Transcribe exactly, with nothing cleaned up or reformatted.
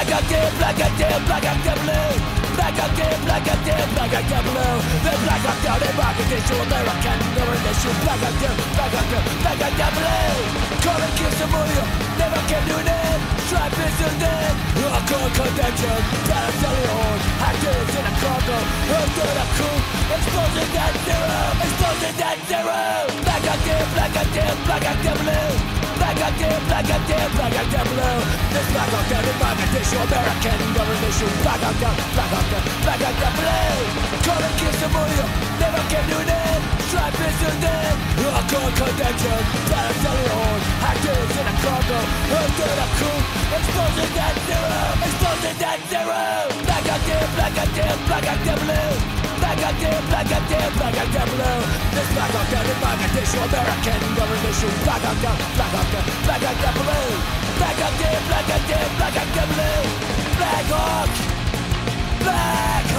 Black and dead, black and dead, black and dead blue. Black and dead, black and dead, black and dead blue. The black and dead, the market issue, American government issue. Black and dead, black and dead, black and dead blue. Calling kids to murió, never came to an end. Stripe is still dead. Hardcore contention, battalion, actors in a cargo. Under the coup, exposing that zero, exposing that zero. Black and dead, black and dead, black and dead blue. Black and dead, black and dead, black and dead blue. This black and dead, the market issue, American government issue. Black and dead, black and dead, black and dead blue. Calling kids to murió, never came to an end. Stripe is still dead. Hardcore contention, battalion, actors in a cargo. Under the coup, exposing that zero, exposing that zero. Black and dead, black and dead, black and dead blue. Black and dead, black and dead, black and dead blue. This black and dead, the market issue, American government issue. Black and dead, black and dead, black and dead blue. Black and dead, black and dead, black and dead blue. Black Hawk, Black Hawk.